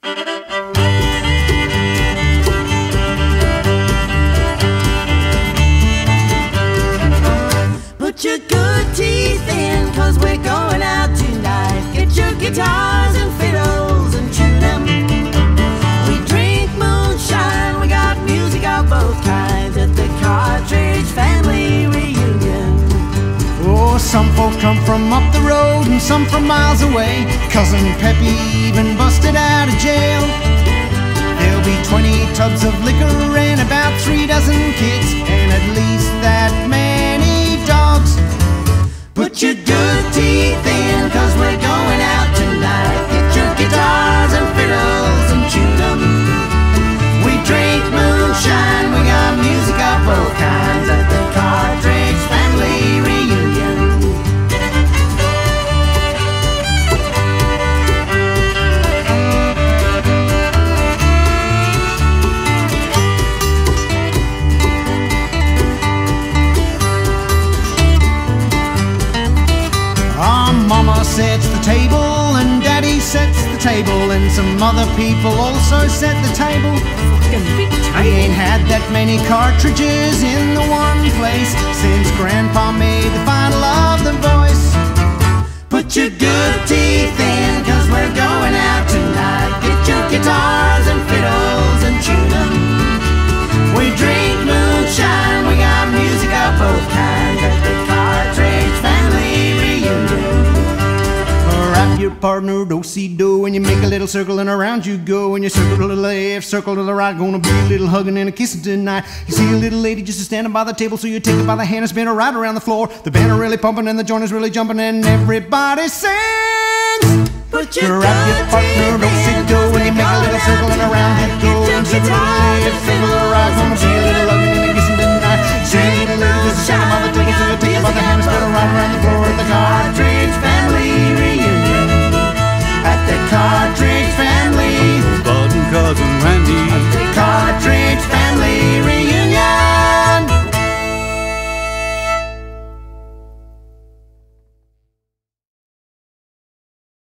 Put your good teeth in, 'cause we're going out tonight. Get your guitars and fiddles and tune them. We drink moonshine, we got music of both kinds at the Cartridge family reunion. Oh, some folks come from up the road and some from miles away. Cousin Peppy even busted out of jail. There'll be 20 tubs of liquor and about 3 dozen kids, and at least that many dogs. Put your good teeth in, 'cause we're going out tonight. Get your guitars and fiddles and tune them. We drink moonshine, we got music of both kinds at the Cartridge family reunion. Mama sets the table and Daddy sets the table, and some other people also set the table. We ain't had that many cartridges in the one place since Grandpa made the final of The Voice. Put your good teeth in, 'cause we're going out tonight. Get your guitars and fiddles and tune them. We drink moonshine, we got music of both kinds at the Cartridge family reunion. Wrap your partner do-si-do, and you make a little circle and around you go, and you circle to the left, circle to the right. Gonna be a little hugging and a kissing tonight. You see a little lady just standing by the table, so you take her by the hand and spin her right around the floor. The band are really pumping and the joint is really jumping, and everybody sings. Put your Wrap your partner good teeth in,